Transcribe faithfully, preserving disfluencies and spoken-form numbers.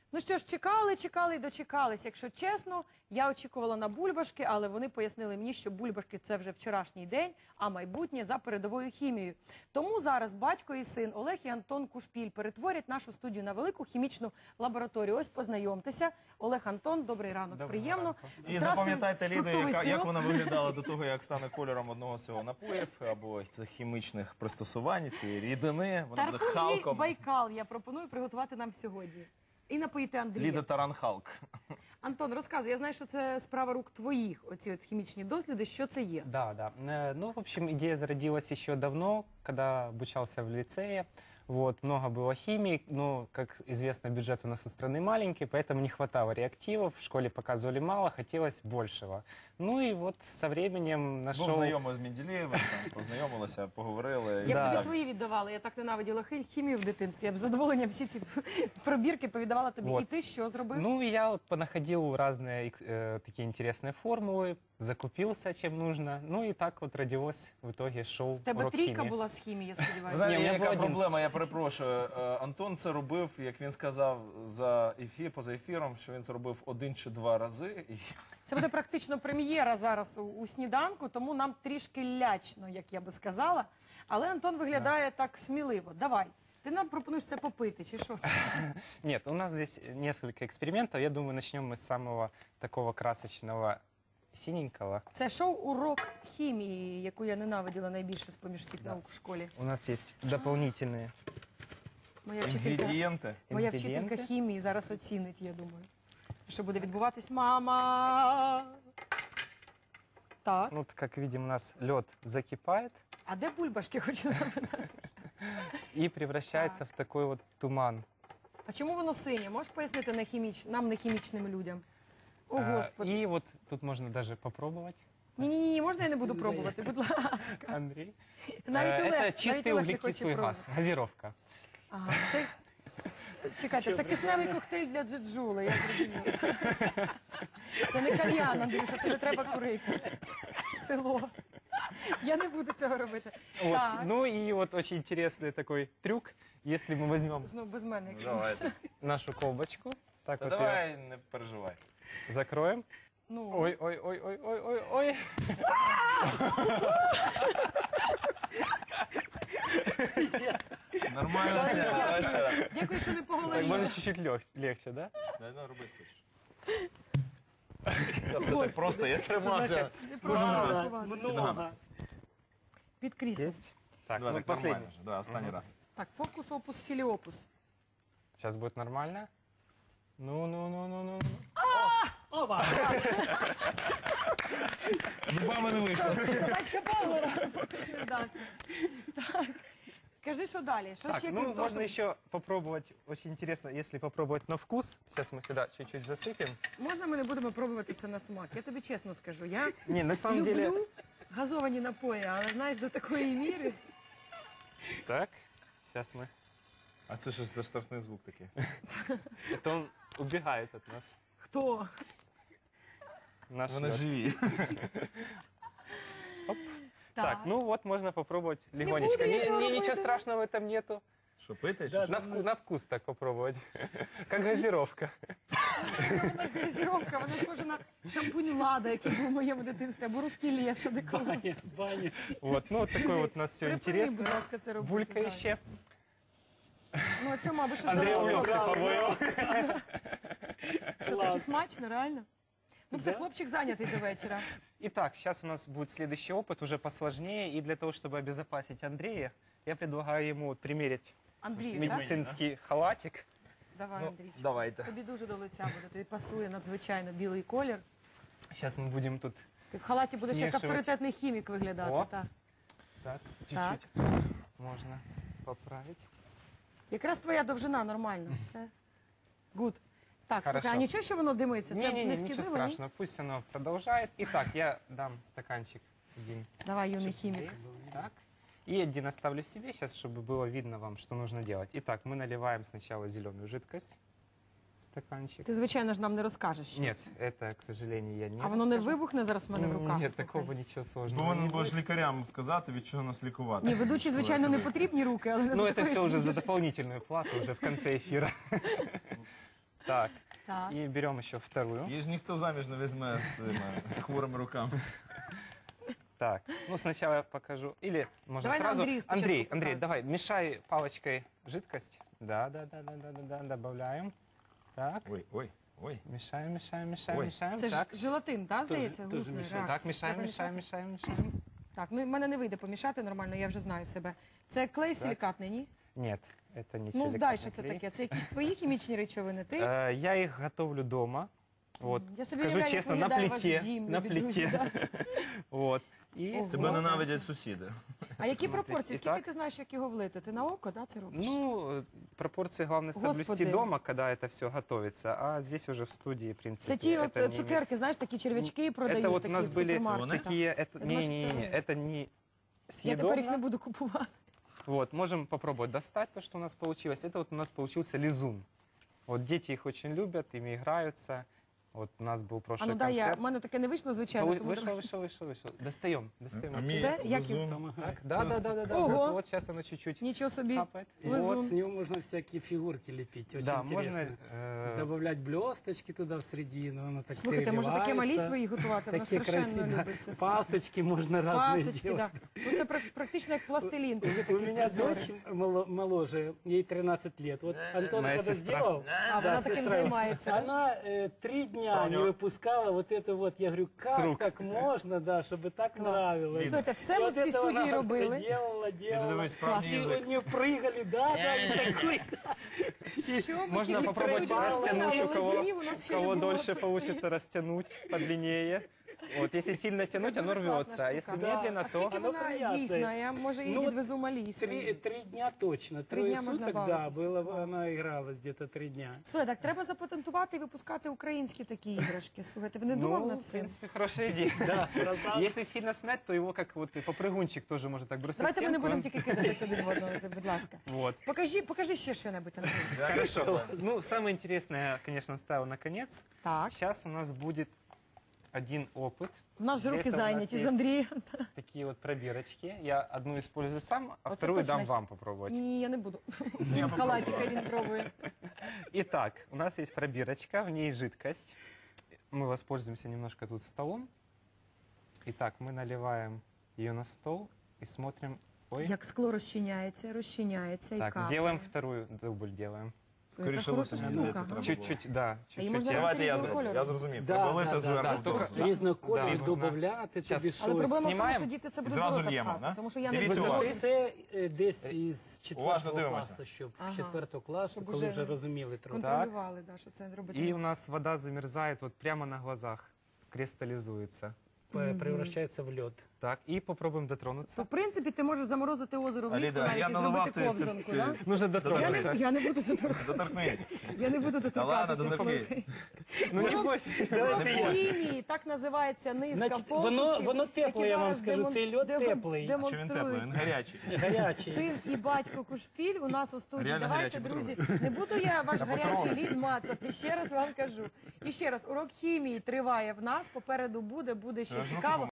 Ну що ж, чекали, чекали і дочекались. Якщо чесно, я очікувала на бульбашки, але вони пояснили мені, що бульбашки – це вже вчорашній день, а майбутнє за передовою хімією. Тому зараз батько і син Олег і Антон Кушпіль перетворять нашу студію на велику хімічну лабораторію. Ось познайомтеся. Олег, Антон, добрий ранок. Добрий Приємно. ранку. І запам'ятайте, Ліда, яка, як вона виглядала до того, як стане кольором одного з цього напоїв, або цих хімічних пристосувань, цієї рідини. Вона буде Тархун Халком. Байкал я пропоную приготувати нам сьогодні. І напоїти Андрія. Ліда Таран Халк. Антон, розказуй, я знаю, що це справа рук твоїх, оці от хімічні досліди, що це є? Да, да. Э, Ну, в общем, идея зародилась еще давно, когда обучался в лицее. Вот, много было химии, но, как известно, бюджет у нас у страны маленький, поэтому не хватало реактивов, в школе показывали мало, хотелось большего. Ну и вот со временем Був нашел... знайомий з Менделєєвим, там, познайомилися, поговорили. Як Да. тобі свої віддавали? Я так ненавиділа хі- хімію в дитинстві. Я б з задоволенням всі ці пробірки повіддавала тобі. Вот. І ти що зробив? Ну, и я вот понаходил разные э, такие интересные формулы, закупился, чем нужно. Ну и так вот родилось в итоге шоу В тебе «Урок трійка химии». була з хімії, я Ви сподіваюся. знаєте, Ні, у мене яка було одинадцять. проблема, я перепрошую. Е, Антон це робив, як він сказав, за ефір, поза ефіром, що він це робив один чи два рази. І... Це буде практично прем'єра зараз у, у сніданку, тому нам трішки лячно, як я би сказала. Але Антон виглядає так сміливо. Давай. Ти нам пропонуєш це попити, чи що це? Нет, у нас здесь несколько экспериментов. Я думаю, начнем мы с самого такого красочного синенького. Це шоу «Урок хімії», яку я ненавиділа найбільше з-поміж всіх Да. наук в школі. У нас есть дополнительные Моя вчителька, Інгредієнти. моя ингредиенты. вчителька хімії зараз оцінить, я думаю. Що буде відбуватись? Мама! Так. Ну, вот, как видим, у нас лед закипает А де бульбашки, хочу запитати? и превращается в такой вот туман. А чому воно синє? Можеш пояснити не хіміч... нам, не хімічним людям? О, А, Господи. И вот тут можно даже попробовать. Ні-ні-ні, можна я не буду пробувати, будь ласка. Андрей. Навіть Э, Олег, Это навіть чистый Олег не хоче углекислый пробувати. газ, газировка. Ага, це... Чекайте, це кисневий коктейль для джеджули, я зрозуміла. Це не кальян, Андрюша, це не треба курити. Село. Я не буду цього робити. Вот. Так, Ну и вот очень интересный такой трюк. Если мы возьмем знову без мене, якщо Давайте. нашу колбочку, так Та вот давай, не переживай. ее закроем. Ну, Ой, ой, ой, ой, ой, ой, ой. Нормально зняв. Давай ще раз. дякую, що не по Так, голові. можно чуть-чуть лег- легче, да? Дай, ну, роби хочеш. Та Все так просто, я тримався. Не Кожен раз. просувати. Під ногами. Під кріслом. Есть. Так, Давай, ну так последний. нормально вже. Да, останній Мгм. раз. Так, фокус, опус, філіопус. Сейчас будет нормально. Ну, ну, ну, ну, ну. Зубами не вийшло. Собачка Павлова, фокус не вдався. Так, кажи, що далі? Що Так, ще ну крім того, можно еще попробовать. Очень интересно, если попробовать на вкус. Сейчас мы сюда чуть-чуть засыпем. Можна ми не будемо пробувати це на смак? Я тобі чесно скажу. Я Не, на самом люблю деле. газовані напої, але знаєш, до такої міри. Так, сейчас мы. А це щось за штрафний звук такий. Это он убегает от нас. Хто? Наш Вони лед. живі. Так, ну вот можно попробовать легонечко. буду я Не- этого не- робити. ничего страшного в этом нету. Що, пити? чи На, що? вку- на вкус так попробовать. Как газировка. Газировка, вона схожа на шампунь Лада, який був у моєму дитинстві, або русський ліс. одеколон. Вот, ну вот такой вот у нас все Припини, будь интересно. ласка, це робити. Булькаще. Ну, а цьому, аби щось Андрей додати. увлекся, по-моему. Що, так і смачно, реально? Ну все, хлопчик зайнятий до вечора. Итак, сейчас у нас будет следующий опыт, уже посложнее. И для того, чтобы обезопасить Андрея, я предлагаю ему вот примерить Андрій, так? медицинский халатик. Давай, Ну, Андрійчик. давайте. Тобі дуже до лиця буде, тобі пасує надзвичайно білий колір. Сейчас мы будем тут Ти в халаті будеш як Змішувати. авторитетний хімік виглядати. О. Так. так, Так. чуть-чуть можно поправить. Якраз твоя довжина нормально. Все. Гуд. Так, Хорошо. слухай, а нічого, що воно димиться? Це Не-не-не, не ничего шкідливо, ні? страшного, пусть оно продолжает. Итак, я дам стаканчик один. Давай, юний хімік. Так. И один оставлю себе сейчас, чтобы было видно вам, что нужно делать. Итак, мы наливаем сначала зеленую жидкость в стаканчик. Ти, звичайно ж, нам не розкажеш. що Нет, це. это, к сожалению, я не А воно не расскажу. вибухне зараз в мене в руках? Нет, слухай? такого ничего сложного Повинен не будеш будет. лікарям сказати, від чого нас лікувати. Ні, ведучі, звичайно, не потрібні руки, але не Ну, за это такої все уже ж- за дополнительную плату, уже в конце эфира. Так, Так. и берем еще вторую. Її ж ніхто заміж не візьме з, цими- з хворими руками. Так, ну сначала я покажу. Или можно Давай на сразу. Андрею спочатку Андрей, Андрей, показывай. давай, мешай палочкой жидкость. Да, да, да, да, да, да, да, добавляем. Так, Ой, ой, ой. мешаем, мешаем, мешаем, Ой. мешаем. Це ж так, желатин, так, Тоже- здається? тоже Гусний мішати. реакція. так, мешаем, Треба мешаем, мішати? мешаем, мешаем. Так, ну в мене не вийде помішати нормально, я вже знаю себе. Це клей силікатний, ні? Нет, это не Ну, здай, що силикатный це клей. таке. Це якісь твої хімічні речовини, ти? Э, Я их готовлю дома. Вот, Я собі скажу уявляю, як честно, на виглядає ваш плите, дім, на любі друзі, плите. Вот. И Ого. Тебе ненавидять сусіди. А які Смотрите, пропорції? і Скільки так. ти знаєш, як його влити? Ти на око, да, це робиш? Ну, э, пропорции главное соблюсти Господи. дома, когда это все готовится, а здесь уже в студии, в принципе, Це ті от это не цукерки, знаєш, такі черв'ячки продають, Это вот у такі нас в были супермаркетах. такие, это, Я думала, не, что не, это- не, это не Я тепер їх не съедобно. буду купувати. Вот, можем попробовать достать то, что у нас получилось. Это вот у нас получился лизун. Вот дети их очень любят, ими играются. Вот у нас был А прошлый ну дай я, концерт. в мене таке не вийшло, звичайно. Вы- Тому Вышел, давай. вышел, вышел, вышел. Достаем, достаем. А мій Це як лизун. Так, да, да, да, да, да. Ого. Вот, вот сейчас оно чуть-чуть Нічого собі. капает. Лизун. Вот, с него можно всякие фигурки лепить. Очень Да, интересно. можно. э, Добавлять блесточки туда в середину, оно так Слухайте, може таке малі переливается. свої готувати? Вона Такие страшенно красивые любить це все. пасочки можно разные Пасочки, делать. да. Ну це прак- практично як пластилін. Тобі У такий меня прозорий. дочь мало- моложе, ей тринадцать лет. Вот Антон Моя когда сестра. сделал, А, да, вона таким сестра, займається. да? она э, три дня Справню. не выпускала вот это вот. Я говорю, С как рук. так можно, да, чтобы так Клас. нравилось. Слухайте, все И ми вот в цій это студії она робили. Делала, делала. Дивись, справжній И язик. они прыгали, да, да, и такой, Що ви Можно тільки попробовать строїли, растянуть, але у кого, лизунів у нас у ще не кого було, дольше так получится стоїть. растянуть подлиннее. Вот, если сильно тянуть, Это оно дуже классная рвется. А если штука. Да. медленно, А то... скільки Воно вона приятне. дійсна? Я, може, її Ну, от відвезу малій Три, свої. три дня точно. Три Трое дня можно суток, да, баловаться. было, Класс. она игралась где-то три дня. Слухай, так треба запатентувати і випускати українські такі іграшки. Слухайте, ви не Ну, думав в над цим? принципе, хорошая идея. Да, разраз- Если сильно смять, то его как вот и попрыгунчик тоже может так бросить в Давайте ми не стенку, будемо он- тільки кидатися один в одного, це, будь ласка. Вот. Покажи, покажи ще що-небудь, Андрій. Хорошо. Ну, самое интересное, я, конечно, оставил наконец. Так, Сейчас у нас будет один опыт. у нас же Для руки этого у нас зайняті з есть Андрієм. Такие вот пробирочки. Я одну использую сам, а Вот это вторую точно. дам вам попробовать. Ні, я не буду. Халатика він пробує. Итак, у нас есть пробирочка, в ней жидкость. Мы воспользуемся немножко тут столом. Итак, мы наливаем ее на стол и смотрим. Ой, Як скло розчиняється, розчиняється і так, капає. делаем вторую, дубль делаем. Слухай, яка Скоріше хороша лучше, мені штука. здається, треба. Чуть-чуть, да, А її чуть-чуть. можна я- Давайте я, різного зроблю, кольору. я зрозумів. Да, Побалити да, да, зверху. да, только- просто. Да. Різного кольору, Да, з можна. додавляти Щас. тобі Але щось. проблема в тому, Знімаємо? що діти це буде Зразу дорого л'ємо, пхати, да? тому що я не Дивіться, буду. уважно. Це е, десь із Уважно четвертого дивимося. класу, щоб Ага. з четвертого класу, Щоб коли уже вже розуміли трохи. Контролювали, да, що це робити. И у нас вода замерзает вот прямо на глазах, кристаллизуется. П- Превращається в льод. Так, и попробуем дотронуться. То, в принципі, ти можеш заморозити озеро влітку, Аліда, навіть я і наливав, зробити ти- ковзанку, ти- да? Нужно Я не, дотронуться. я не буду доторкатися. Доторкнись. Я не буду Та ладно, доторкатися. доторкни. Ну не Урок- бойся. Урок Не бойся. хімії, так називається низка Значить, фокусів, воно- воно тепле, які я вам зараз скажу, демон- цей льод демон- теплий. А що він теплий? демонструють. Він гарячий. Гарячий. Син і батько Кушпіль у нас у студії. Реально Давайте, гарячий, друзі, не буду я ваш Я гарячий потрогаю. лід мацати. Ще раз вам кажу. І ще раз, урок хімії триває в нас. Попереду буде, буде ще Я ж руки цікаво.